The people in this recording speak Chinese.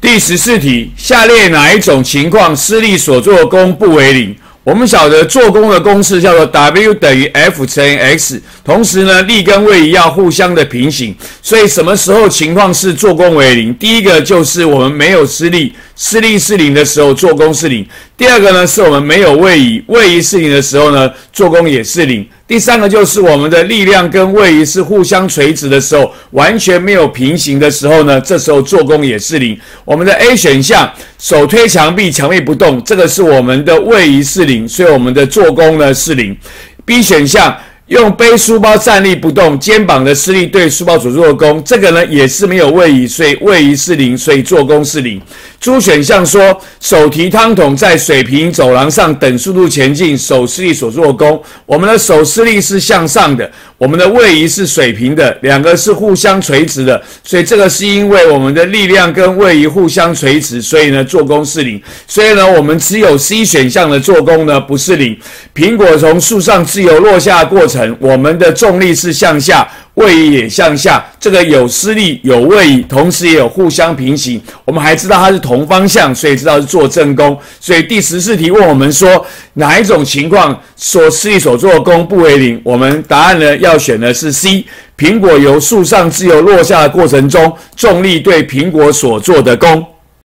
第14题，下列哪一种情况施力所做的功不为零？我们晓得做功的公式叫做 W 等于 F 乘以 X， 同时呢，力跟位移要互相的平行，所以什么时候情况是做功为零？第一个就是我们没有施力，施力是零的时候，做功是零；第二个呢，是我们没有位移，位移是零的时候呢，做功也是零；第三个就是我们的力量跟位移是互相垂直的时候，完全没有平行的时候呢，这时候做功也是零。我们的 A 选项手推墙壁，墙壁不动，这个是我们的位移是零，所以我们的做功呢是零。B 选项用背书包站立不动，肩膀的施力对书包所做的功，这个呢也是没有位移，所以位移是零，所以做功是零。D 选项说手提汤桶在水平走廊上等速度前进，手施力所做的功，我们的手施力是向上的，我们的位移是水平的，两个是互相垂直的，所以这个是因为我们的力量跟位移互相垂直，所以呢做功是零。所以呢我们只有 C 选项的做功呢不是零。苹果从树上自由落下的过程，我们的重力是向下，位移也向下，这个有施力有位移，同时也有互相平行。我们还知道它是同方向，所以知道是做正功。所以第14题问我们说哪一种情况施力所做的功不为零？我们答案呢要选的是 C， 苹果由树上自由落下的过程中，重力对苹果所做的功。